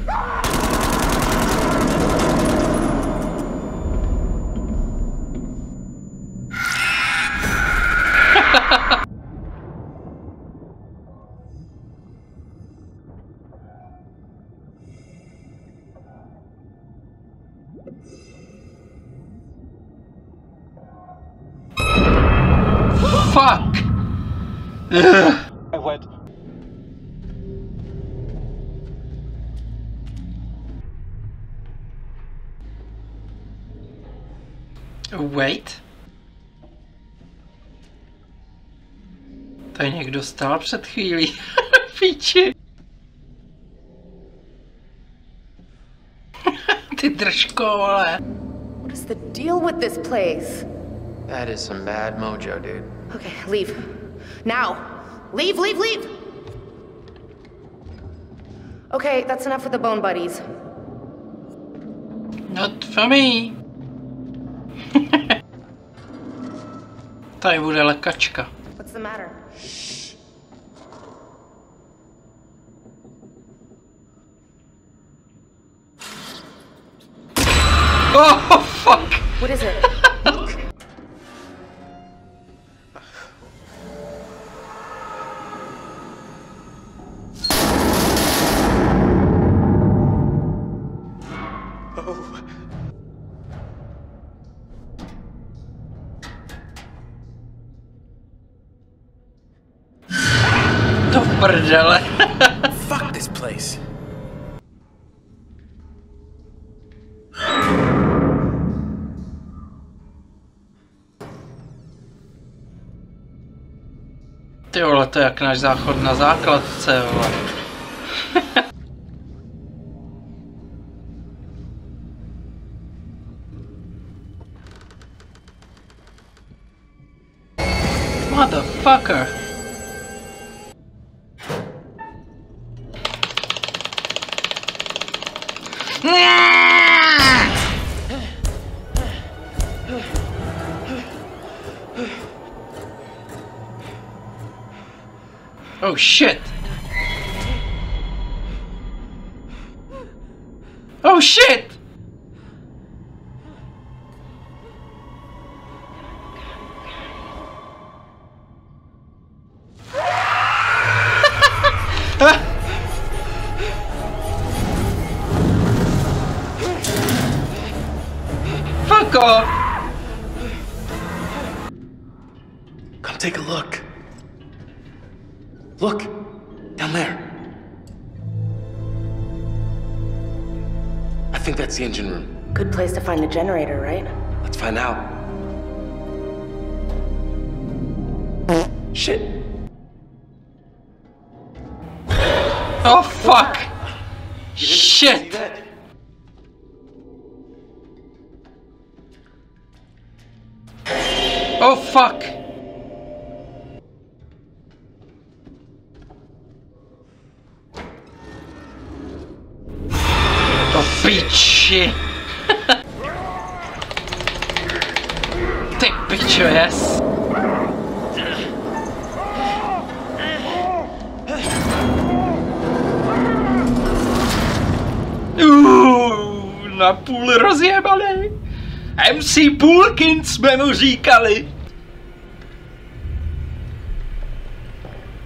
Fuck! I went. Wait. Tady někdo stál před chvílí. Píči. Ty držko, vole. What is the deal with this place? That is some bad mojo, dude. Okay, leave. Now! Leave, leave, leave! Okay, that's enough with the bone buddies. Not for me. Tady bude lekačka. What's the matter? Oh, fuck! What is it? To v prdele. Fuck this place. Ty vole, to je jak náš záchod na základce, vole. Motherfucker. Oh shit! Oh shit! Fuck off! Come take a look. Look, down there. I think that's the engine room. Good place to find the generator, right? Let's find out. Shit. Oh fuck! Shit! Oh fuck! Piči! Ty pičo, yes! Na půl rozjebaný! MC Poolkins jsme mu říkali!